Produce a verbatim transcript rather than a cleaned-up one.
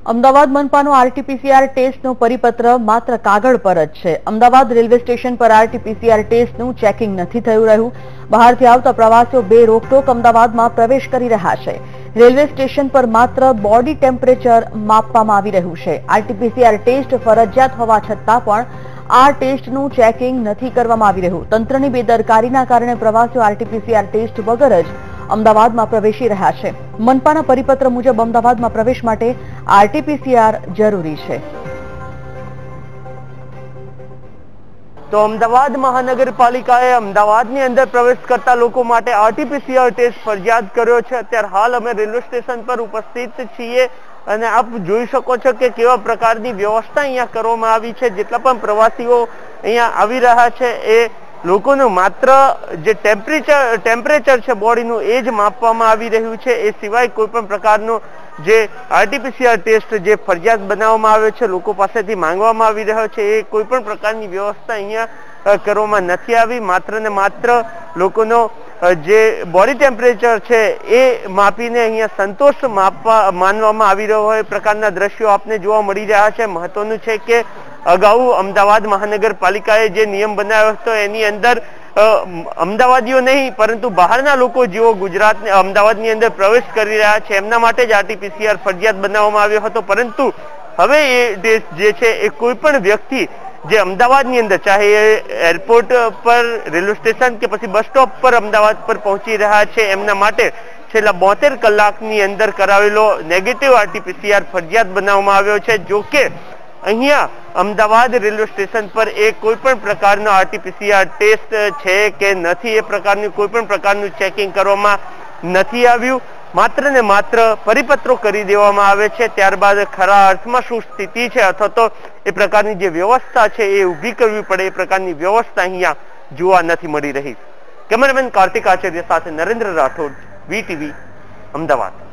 Ahmedabad મનપાનો RTPCR ટેસ્ટનો પરિપત્ર માત્ર કાગળ પર જ છે। અમદાવાદ રેલવે સ્ટેશન પર આરટીપીસીઆર ટેસ્ટનું ચેકિંગ નથી થયું રહ્યું। બહારથી આવતા પ્રવાસીઓ બે રોકટોક અમદાવાદમાં પ્રવેશ કરી રહ્યા છે। રેલવે સ્ટેશન પર માત્ર બોડી ટેમ્પરેચર માપવામાં આવી રહ્યું છે। આરટીપીસીઆર ટેસ્ટ ફરજિયાત હોવા છતાં પણ આ ટેસ્ટનું ચેકિંગ નથી કરવામાં આવી રહ્યું। તંત્રની બેદરકારીના કારણે પ્રવાસીઓ આરટીપીસીઆર ટેસ્ટ વગર જ અમદાવાદમાં પ્રવેશી રહ્યા છે। મનપાના પરિપત્ર મુજબ અમદાવાદમાં પ્રવેશ માટે આરટીપીસીઆર જરૂરી છે। તો અમદાવાદ મહાનગરપાલિકાએ અમદાવાદની અંદર પ્રવેશ કરતા લોકો માટે આરટીપીસીઆર ટેસ્ટ ફરજિયાત કર્યો છે। અત્યારે હાલ અમે રેલવે સ્ટેશન પર ઉપસ્થિત છીએ અને આપ જોઈ શકો છો કે કેવા પ્રકારની વ્યવસ્થા અહીંયા કરવામાં આવી છે। જેટલા પણ પ્રવાસીઓ અહીંયા આવી રહ્યા છે એ લોકોનું માત્ર જે ટેમ્પરેચર ટેમ્પરેચર છે બોડીનું એ જ માપવામાં આવી રહ્યું છે। એ સિવાય કોઈ પણ પ્રકારનો જે આરટીપીસીઆર ટેસ્ટ જે ફરજિયાત બનાવવામાં આવે છે, લોકો પાસેથી માંગવામાં આવી રહ્યો છે, એ કોઈ પણ પ્રકારની વ્યવસ્થા અહીંયા કરવામાં નથી આવી। માત્ર ને માત્ર લોકોનો જે બોડી ટેમ્પરેચર છે એ માપીને અહીંયા સંતોષ માપવા માનવામાં આવી રહ્યો હોય એ પ્રકારના દ્રશ્યો આપને જોવા મળી રહ્યા છે। મહત્વનું છે કે અગાઉ અમદાવાદ મહાનગરપાલિકાએ જે નિયમ બનાવ્યો હતો એની અંદર અમદાવાદીઓ નહીં પરંતુ બહારના લોકો જેઓ ગુજરાત અમદાવાદની અંદર પ્રવેશ કરી રહ્યા છે એમના માટે જ આરટીપીસીઆર ફરજિયાત બનાવવામાં આવ્યો હતો। પરંતુ હવે એ ટેસ્ટ જે છે એ કોઈ પણ વ્યક્તિ જે અમદાવાદની અંદર ચાહે એરપોર્ટ પર, રેલવે સ્ટેશન કે પછી બસ સ્ટોપ પર અમદાવાદ પર પહોંચી રહ્યા છે એમના માટે છેલ્લા બોતેર કલાકની અંદર કરાવેલો નેગેટિવ આરટીપીસીઆર ફરજિયાત બનાવવામાં આવ્યો છે। જો કે અહીંયા અમદાવાદ રેલવે સ્ટેશન પર એ કોઈ પણ પ્રકારનો આરટીપીસીઆર ટેસ્ટ છે કે નથી એ પ્રકારનું કોઈ પણ પ્રકારનું ચેકિંગ કરવામાં નથી આવ્યું। માત્ર ને માત્ર પરિપત્રો કરી દેવામાં આવે છે, ત્યારબાદ ખરા અર્થમાં શું સ્થિતિ છે અથવા તો એ પ્રકારની જે વ્યવસ્થા છે એ ઊભી કરવી પડે એ પ્રકારની વ્યવસ્થા અહીંયા જોવા નથી મળી રહી। કેમેરામેન કાર્તિક આચાર્ય સાથે નરેન્દ્ર રાઠોડ, વીટીવી, અમદાવાદ।